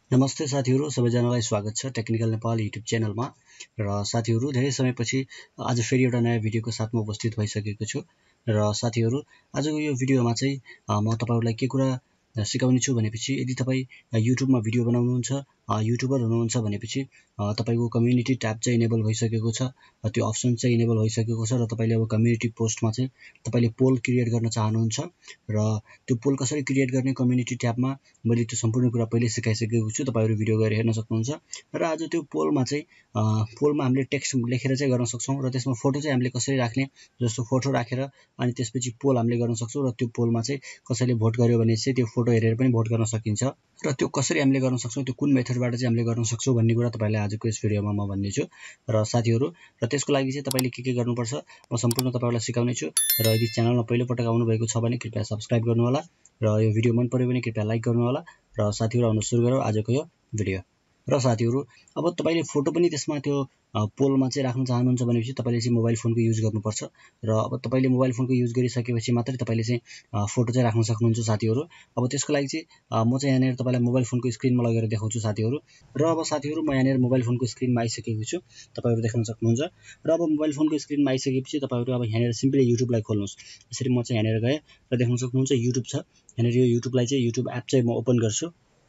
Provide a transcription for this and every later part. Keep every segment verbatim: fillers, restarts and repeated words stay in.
नमस्ते साथीहरु, सबैजनालाई स्वागत छ टेक्निकल नेपाल युट्युब च्यानलमा। र साथीहरु, धेरै समयपछि आज फेरि एउटा नयाँ भिडियोको साथमा उपस्थित भइसकेको छु। र साथीहरु, आजको यो भिडियोमा चाहिँ म तपाईहरुलाई के कुरा सिकाउने छु भनेपछि, यदि तपाई युट्युबमा भिडियो बनाउनुहुन्छ, युट्युबर हुनुहुन्छ भनेपछि तपाईको कम्युनिटी ट्याब चाहिँ इनेबल भइसकेको छ, त्यो अप्सन चाहिँ इनेबल भइसकेको छ र तपाईले अब कम्युनिटी पोस्टमा चाहिँ तपाईले पोल क्रिएट गर्न चाहनुहुन्छ र त्यो पोल कसरी क्रिएट गर्ने कम्युनिटी ट्याबमा मैले त्यो सम्पूर्ण कुरा पहिले सिकाइसकेको छु। तपाईहरु भिडियो गएर हेर्न सक्नुहुन्छ र आज त्यो पोलमा चाहिँ पोलमा हामीले टेक्स्ट लेखेर चाहिँ गर्न सक्छौं र त्यसमा फोटो चाहिँ हामीले कसरी राख्ने, जस्तो फोटो राखेर अनि त्यसपछि पोल हामीले गर्न सक्छौं र त्यो पोलमा चाहिँ कसैले भोट गर्यो भने चाहिँ त्यो फोटो हेरेर पनि भोट गर्न सकिन्छ र त्यो कसरी हामीले गर्न सक्छौं, त्यो कुन मेथडबाट चाहिँ हामीले गर्न सक्छौं भन्ने कुरा तपाईलाई आजको यस भिडियोमा म भन्ने छु। र साथीहरु, र त्यसको लागि चाहिँ तपाईले के के गर्नुपर्छ म सम्पूर्ण तपाईहरुलाई सिकाउने छु। र यदि च्यानलमा पहिलो पटक आउनु भएको छ भने कृपया सब्स्क्राइब गर्नु होला र यो भिडियो मन पर्यो भने कृपया लाइक गर्नु होला। र साथीहरु, आउनु सुरु गरौँ आजको यो भिडियो। र साथीहरु, अब तपाईले फोटो पनि त्यसमा त्यो पोलमा चाहिँ राख्न चाहनुहुन्छ भनेपछि तपाईले चाहिँ मोबाइल फोनको युज गर्नुपर्छ र अब तपाईले मोबाइल फोनको युज गरिसकेपछि मात्रै तपाईले चाहिँ फोटो चाहिँ राख्न सक्नुहुन्छ साथीहरु। अब त्यसको लागि चाहिँ म चाहिँ यहाँनिर तपाईलाई मोबाइल फोनको स्क्रिनमा लगेर देखाउँछु साथीहरु। र अब साथीहरु, म यहाँनिर मोबाइल फोनको स्क्रिनमा आइसकेको छु, तपाईहरु देख्न सक्नुहुन्छ। र अब मोबाइल फोनको स्क्रिनमा आइसकेपछि तपाईहरु अब यहाँनिर सिम्पली युट्युबलाई खोल्नुस्। यसरी म चाहिँ यहाँनिर गए र देख्न सक्नुहुन्छ युट्युब छ। यहाँनिर यो युट्युबलाई चाहिँ युट्युब एप चाहिँ म ओपन गर्छु।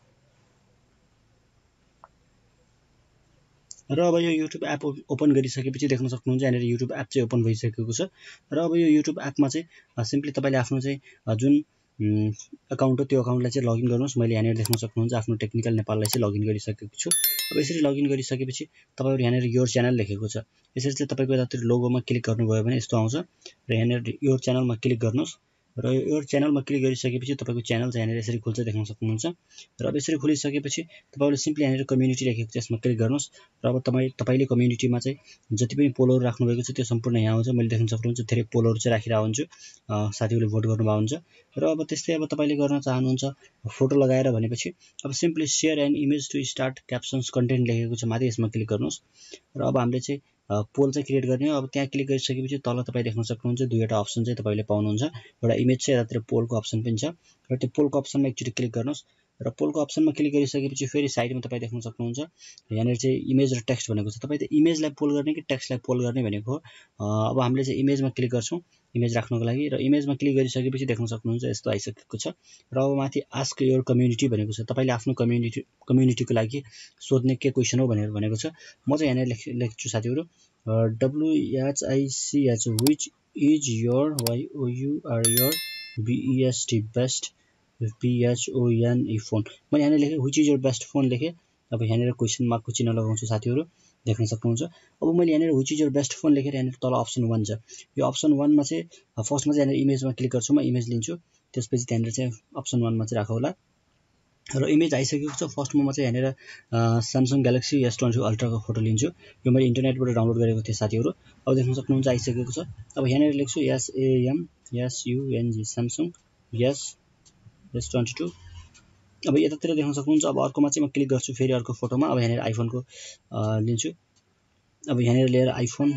र अब यो युट्युब एप ओपन गरिसकेपछि देख्न सक्नुहुन्छ यहाँनिर युट्युब एप चाहिँ ओपन भइसकेको छ। र अब यो युट्युब एपमा चाहिँ सिम्पली तपाईले आफ्नो चाहिँ जुन अकाउन्ट हो त्यो अकाउन्टलाई चाहिँ लगइन गर्नुस्। मैले यहाँनिर देख्न सक्नुहुन्छ आफ्नो टेक्निकल नेपाललाई चाहिँ लगइन गरिसकेको छु। अब यसरी लगइन गरिसकेपछि तपाईहरु यहाँनिर योर च्यानल लेखेको छ, यसरी चाहिँ तपाईको यतातिर लोगोमा क्लिक गर्नुभयो भने यस्तो आउँछ र यहाँनिर योर च्यानलमा क्लिक गर्नुस्। र यो च्यानलमा क्लिक गरिसकेपछि तपाईको च्यानल चाहिँ यहाँनिर यसरी खुल्छ, देख्न सक्नुहुन्छ। र अब यसरी खुलिसकेपछि तपाईले सिम्पली यहाँनिर कम्युनिटी लेखेको छ, यसमा क्लिक गर्नुस्। र अब तपाई तपाईले कम्युनिटीमा चाहिँ जति पनि पोलहरु राख्नु भएको छ त्यो सम्पूर्ण यहाँ आउँछ। मैले देख्न सक्नुहुन्छ धेरै पोलहरु चाहिँ राखिरहेको हुन्छु, साथीहरुले भोट गर्नुभएको हुन्छ। र अब त्यस्तै अब तपाईले गर्न चाहनुहुन्छ फोटो लगाएर भनेपछि अब simply share an image to start captions content लेखेको छ माथि, यसमा क्लिक गर्नुस्। र अब हामीले चाहिँ पोल चाहिँ क्रिएट गर्ने हो। अब त्यहाँ क्लिक गरिसकेपछि तल तपाई देख्न सक्नुहुन्छ दुईवटा अप्सन चाहिँ तपाईले पाउनुहुन्छ। एउटा इमेज छ, यतातिर पोलको अप्सन पनि छ। र त्यो पोलको अप्सनमा एकचोटी क्लिक गर्नुस्। र पोलको अप्सनमा क्लिक गरिसकेपछि फेरि साइडमा तपाई देख्न सक्नुहुन्छ यहाँनिर चाहिँ इमेज र टेक्स्ट भनेको छ। तपाई त इमेजलाई पोल गर्ने कि टेक्स्टलाई पोल गर्ने भनेको हो। अब हामीले चाहिँ इमेजमा क्लिक गर्छौं इमेज राख्नको लागि। र इमेजमा क्लिक गरिसकेपछि देख्न सक्नुहुन्छ यस्तो आइसकेको छ। र अब माथि आस्क योर कम्युनिटी भनेको छ, तपाईले आफ्नो कम्युनिटी कम्युनिटीको लागि सोध्ने के क्वेशन हो भनेर भनेको छ। म चाहिँ यहाँनिर लेख्छु साथीहरु W H I C H which is your Y O U R your B E S T best P H O N E phone. मैले यहाँनिर लेखेँ which is your best phone लेखेँ। अब यहाँनिर क्वेशन मार्कको चिन्ह लगाउँछु साथीहरु, देख्न सक्नुहुन्छ। अब मैले यहाँनिर which is your best phone लेखेर यहाँनिर तल अप्सन वन छ। यो अप्सन वन मा चाहिँ फर्स्टमा चाहिँ यहाँनिर इमेजमा क्लिक गर्छु, म इमेज लिन्छु। त्यसपछि त्यहाँनिर चाहिँ अप्सन वन मा चाहिँ राखौ होला। र इमेज आइसकेको छ। फर्स्टमा म चाहिँ यहाँनिर Samsung Galaxy S twenty Ultra को फोटो लिन्छु। यो मैले इन्टरनेटबाट डाउनलोड गरेको थिएँ साथीहरु। अब देख्न सक्नुहुन्छ आइसकेको छ। अब यहाँनिर लेख्छु S A M S U N G Samsung S S twenty two. अब यतातिर देख्न सक्नुहुन्छ। अब अर्कोमा चाहिँ म क्लिक गर्छु फेरि अर्को फोटोमा। अब यहाँनिर आइफोनको लिन्छु। अब यहाँनिर लिएर iPhone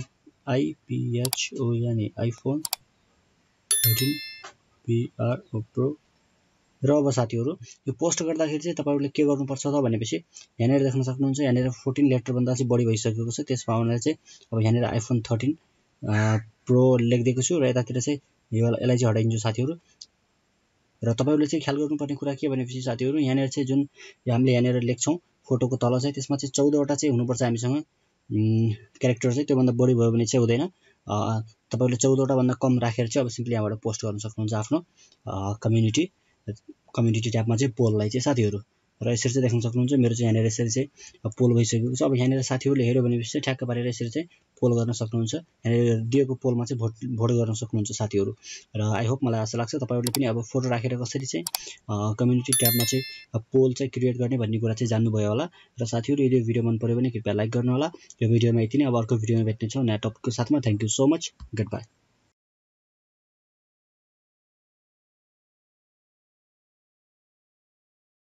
I P H O N E iPhone thirteen P R pro. र अब साथीहरु, यो पोस्ट गर्दाखेरि चाहिँ तपाईहरुले के गर्नुपर्छ त भनेपछि यहाँनिर देख्न सक्नुहुन्छ यहाँनिर फोर्टीन लेटर भन्दा चाहिँ बढी भइसकेको छ। त्यसमा आउनलाई चाहिँ अब यहाँनिर आइफोन थर्टीन प्रो लेख्दिएको छु र यतातिर चाहिँ यो यसलाई चाहिँ हटाइदिन्छु साथीहरु। र तपाईहरुले चाहिँ ख्याल गर्नुपर्ने कुरा के भनेपछि साथीहरु, यहाँनिर चाहिँ जुन हामीले यहाँनिर लेख्छौं फोटोको तल चाहिँ त्यसमा चाहिँ चौध वटा चाहिँ हुनुपर्छ हामीसँग क्यारेक्टर चाहिँ। त्योभन्दा बढी भयो भने चाहिँ हुँदैन। तपाईहरुले चौध वटा भन्दा कम राखेर चाहिँ अब सिम्पली यहाँबाट पोस्ट गर्न सक्नुहुन्छ आफ्नो कम्युनिटी कम्युनिटी ट्याबमा चाहिँ पोललाई चाहिँ साथीहरु। र यसरी चाहिँ देख्न सक्नुहुन्छ मेरो चाहिँ यहाँनिर यसरी चाहिँ पोल भइसकेको छ। अब यहाँनिर साथीहरुले हेर्यो भनेपछि चाहिँ ठ्याक्क पारेर यसरी चाहिँ पोल गर्न सक्नुहुन्छ। यहाँनिर दिएको पोलमा चाहिँ भोट भोट गर्न सक्नुहुन्छ साथीहरु। र आई होप, मलाई आशा लाग्छ तपाईहरुले पनि अब फोटो राखेर कसरी चाहिँ कम्युनिटी ट्याबमा चाहिँ पोल चाहिँ क्रिएट गर्ने भन्ने कुरा चाहिँ जान्नुभयो होला। र साथीहरु, यदि भिडियो मन पर्यो भने कृपया लाइक गर्नु होला। यो भिडियोमा यति नै। अब अर्को भिडियोमा भेट्ने छौं नयाँ टपिकको साथमा। Thank you so much. Good by.